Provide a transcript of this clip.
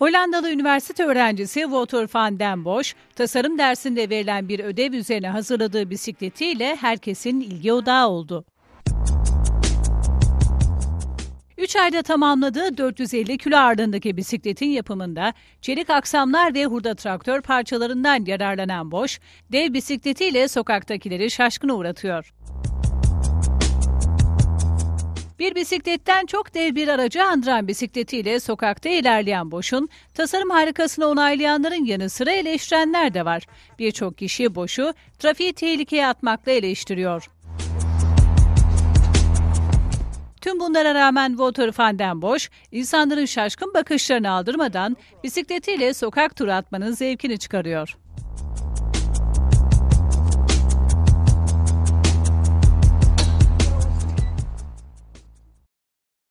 Hollandalı üniversite öğrencisi Wouter van den Bosch, tasarım dersinde verilen bir ödev üzerine hazırladığı bisikletiyle herkesin ilgi odağı oldu. 3 ayda tamamladığı 450 kilo ağırlığındaki bisikletin yapımında çelik aksamlar ve hurda traktör parçalarından yararlanan Bosch, dev bisikletiyle sokaktakileri şaşkına uğratıyor. Bir bisikletten çok dev bir aracı andıran bisikletiyle sokakta ilerleyen Bosch'un tasarım harikasını onaylayanların yanı sıra eleştirenler de var. Birçok kişi Bosch'u trafiği tehlikeye atmakla eleştiriyor. Tüm bunlara rağmen Wouter van den Bosch, insanların şaşkın bakışlarını aldırmadan bisikletiyle sokak turu atmanın zevkini çıkarıyor.